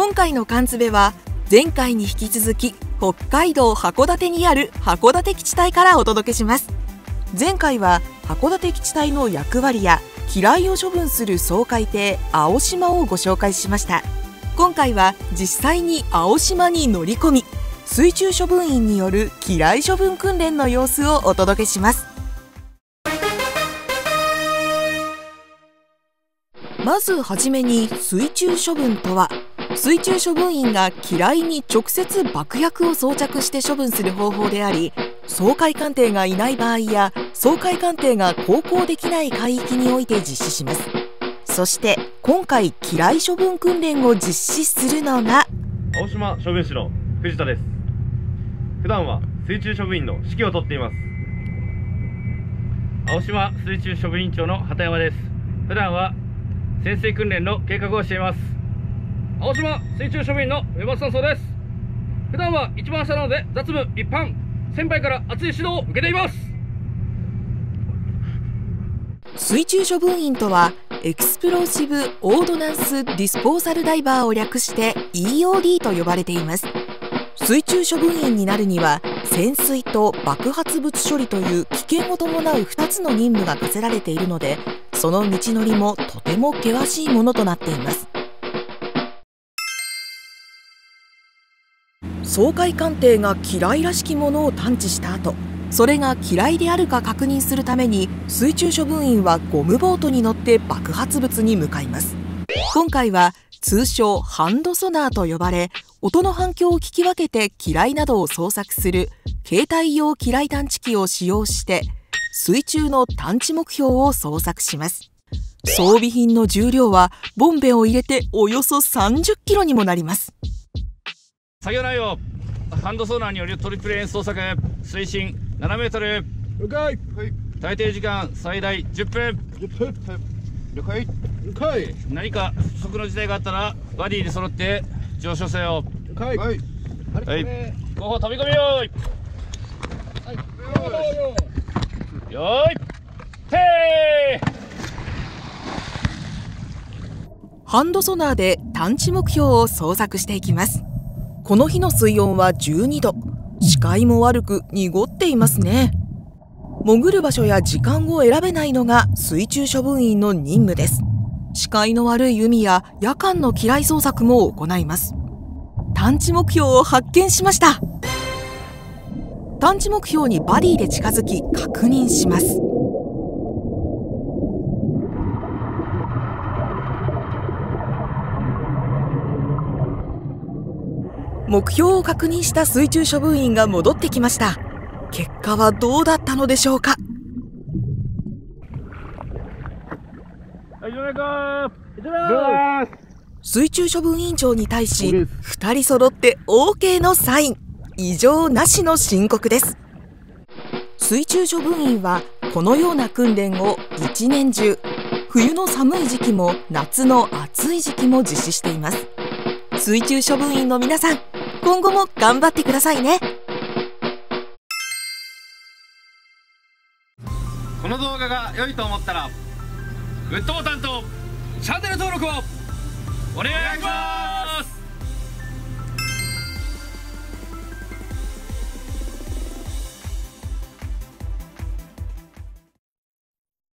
今回の缶詰は前回に引き続き北海道函館にある函館基地隊からお届けします。前回は函館基地隊の役割や機雷を処分する掃海艇青島をご紹介しました。今回は実際に青島に乗り込み、水中処分員による機雷処分訓練の様子をお届けします。まずはじめに水中処分とは、水中処分員が機雷に直接爆薬を装着して処分する方法であり、掃海艦艇がいない場合や掃海艦艇が航行できない海域において実施します。そして今回機雷処分訓練を実施するのが青島処分士の藤田です。普段は水中処分員の指揮を執っています。青島水中処分員長の畑山です。普段は潜水訓練の計画をしています。青島水中処分員の上松山荘です。普段は一番下なので雑務一般、先輩から熱い指導を受けています。 水中処分員とはエクスプローシブ・オードナンス・ディスポーザルダイバーを略して EOD と呼ばれています。水中処分員になるには潜水と爆発物処理という危険を伴う2つの任務が課せられているので、その道のりもとても険しいものとなっています。掃海艦艇が機雷らしきものを探知した後、それが機雷であるか確認するために水中処分員はゴムボートに乗って爆発物に向かいます。今回は通称ハンドソナーと呼ばれ、音の反響を聞き分けて機雷などを捜索する携帯用機雷探知機を使用して水中の探知目標を捜索します。装備品の重量はボンベを入れておよそ30キロにもなります。 作業内容、ハンドソナーによるトリプルエン捜索、水深7メートル、 了解。 耐停時間最大10分。 了解。了解。 何か不測の事態があったらバディで揃って上昇せよ。 了解。はい。 後方飛び込みよーい。よーい。てー。 ハンドソナーで探知目標を捜索していきます。この日の水温は12度。視界も悪く濁っていますね。潜る場所や時間を選べないのが水中処分員の任務です。視界の悪い海や夜間の機雷捜索も行います。探知目標を発見しました。探知目標にバディで近づき確認します。目標を確認した水中処分員が戻ってきました。結果はどうだったのでしょうか。水中処分員長に対し2人揃って OK のサイン。異常なしの申告です。水中処分員はこのような訓練を一年中、冬の寒い時期も夏の暑い時期も実施しています。水中処分員の皆さん、今後も頑張ってくださいね。 この動画が良いと思ったらグッドボタンとチャンネル登録をお願いします。